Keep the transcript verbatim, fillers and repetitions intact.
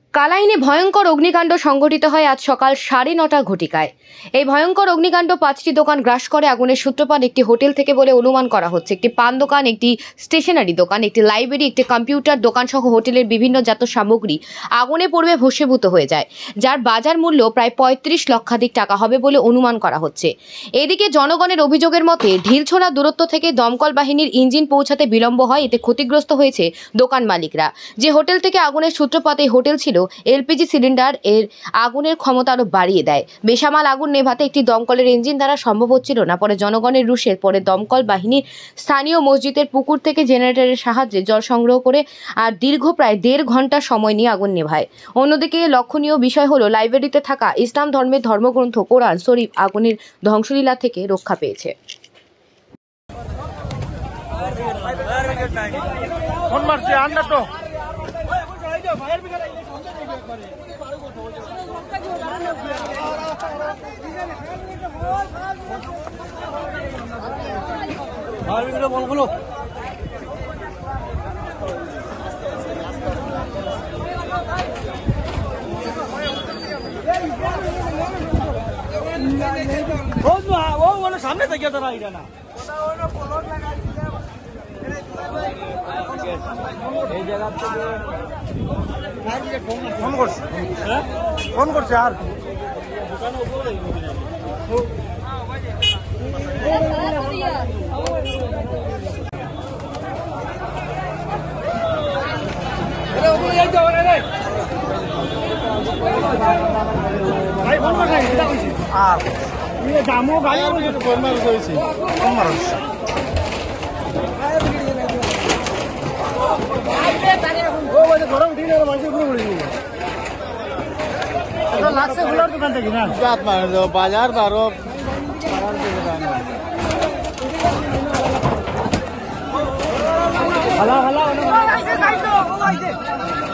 কালাইনে ভয়ঙ্কর অগ্নিকাণ্ড সংঘটিত হয় আজ সকাল সাড়ে নটা ঘটিকায়। এই ভয়ঙ্কর অগ্নিকাণ্ড পাঁচটি দোকান গ্রাস করে। আগুনের সূত্রপাত একটি হোটেল থেকে বলে অনুমান করা হচ্ছে। একটি পান দোকান, একটি স্টেশনারি দোকান, একটি লাইব্রেরি, একটি কম্পিউটার দোকান সহ হোটেলের বিভিন্ন জাত সামগ্রী আগুনে পড়বে ভস্মীভূত হয়ে যায়, যার বাজার মূল্য প্রায় পঁয়ত্রিশ লক্ষাধিক টাকা হবে বলে অনুমান করা হচ্ছে। এদিকে জনগণের অভিযোগের মতে ঢিলছোড়া দূরত্ব থেকে দমকল বাহিনীর ইঞ্জিন পৌঁছাতে বিলম্ব হয়। এতে ক্ষতিগ্রস্ত হয়েছে দোকান মালিকরা। যে হোটেল থেকে আগুনের সূত্রপাত, এই হোটেল ছিল এলপিজি সিলিন্ডার এর আগুনের ক্ষমতা আরো বাড়িয়ে দেয়। বেসামাল আগুন নেভাতে একটি দমকলের ইঞ্জিন দ্বারা সম্ভব হচ্ছিল না। পরে জনগণের রুষের পরে দমকল বাহিনীর স্থানীয় মসজিদের পুকুর থেকে জেনারেটরের সাহায্যে জল সংগ্রহ করে আর দীর্ঘ প্রায় দেড় ঘন্টা সময় নিয়ে আগুন নেভায়। অন্যদিকে লক্ষণীয় বিষয় হলো লাইব্রেরিতে থাকা ইসলাম ধর্মের ধর্মগ্রন্থ কোরআন শরীফ আগুনের ধ্বংসলীলা থেকে রক্ষা পেয়েছে। বলগুলো সামনে থেকে তারা এটা না এই জায়গা থেকে ফোন করছে ফোন করছে আর আর দামও গাড়ি করেছি গরম ঠিক আছে মানুষের ঘুরে ঘুরে লাগছে ফুলার দোকান থেকে না বাজার বারো ভালো ভালো